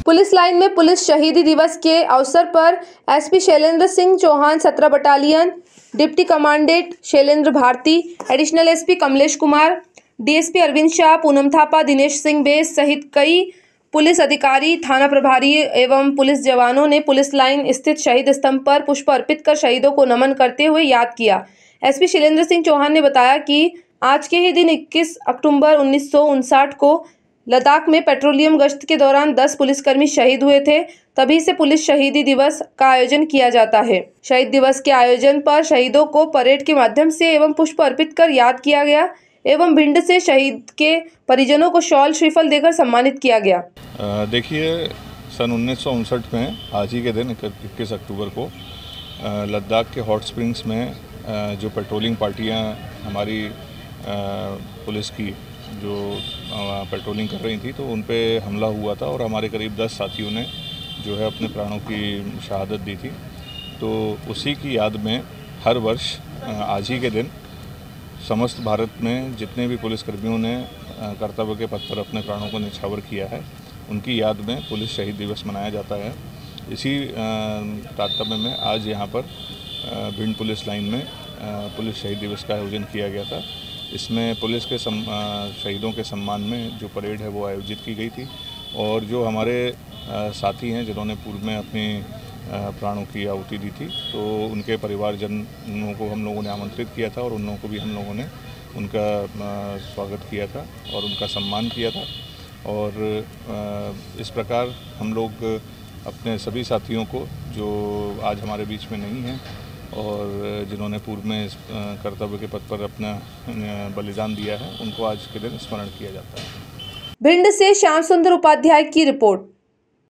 Police line में police शहीदी दिवस के अवसर पर SP Shailendra Singh Chauhan 17 battalion, deputy commandant Shailendra Bharti, additional SP Kamlesh Kumar, DSP Arvind Shah, Poonam Thapa, Dinesh Singh Bais सहित कई पुलिस अधिकारी, थाना प्रभारी एवं पुलिस जवानों ने पुलिस लाइन स्थित शहीद स्तंभ पर पुष्प अर्पित कर शहीदों को नमन करते हुए याद किया। एसपी शैलेंद्र सिंह चौहान ने बताया कि आज के ही दिन 21 अक्टूबर 1959 को लद्दाख में पेट्रोलियम गश्त के दौरान 10 पुलिसकर्मी शहीद हुए थे। तभी से पुलिस शहीदी दिवस का आयोजन किया जाता है। शहीद दिवस के आयोजन पर शहीदों को परेड के माध्यम से एवं पुष्प अर्पित कर याद किया गया एवं भिंड से शहीद के परिजनों को शॉल श्रीफल देकर सम्मानित किया गया। देखिए, सन 1959 में आज ही के दिन 21 अक्टूबर को लद्दाख के हॉट स्प्रिंग्स में जो पेट्रोलिंग पार्टियां हमारी पुलिस की जो पेट्रोलिंग कर रही थी तो उन पे हमला हुआ था और हमारे करीब 10 साथियों ने जो है अपने प्राणों की शहादत दी थी। तो उसी की याद में हर वर्ष आज ही के दिन समस्त भारत में जितने भी पुलिसकर्मियों ने कर्तव्य के पथ पर अपने प्राणों को न्यौछावर किया है, उनकी याद में पुलिस शहीद दिवस मनाया जाता है। इसी तारतम्य में आज यहाँ पर भिंड पुलिस लाइन में पुलिस शहीद दिवस का आयोजन किया गया था। इसमें पुलिस के शहीदों के सम्मान में जो परेड है वो आयोजित की गई थी और जो हमारे साथी हैं जिन्होंने पूर्व में अपनी प्राणों की आहुति दी थी तो उनके परिवारजनों को हम लोगों ने आमंत्रित किया था और उन लोगों को भी हम लोगों ने उनका स्वागत किया था और उनका सम्मान किया था। और इस प्रकार हम लोग अपने सभी साथियों को जो आज हमारे बीच में नहीं हैं और जिन्होंने पूर्व में कर्तव्य के पथ पर अपना बलिदान दिया है, उनको आज के दिन स्मरण किया जाता है। भिंड से श्याम सुंदर उपाध्याय की रिपोर्ट।